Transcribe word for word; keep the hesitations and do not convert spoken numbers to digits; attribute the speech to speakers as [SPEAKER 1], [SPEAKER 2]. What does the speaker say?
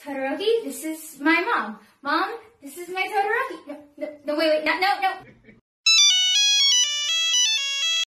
[SPEAKER 1] Todoroki, this is my mom. Mom, this is my Todoroki. No, no, no wait, wait, no, no, no.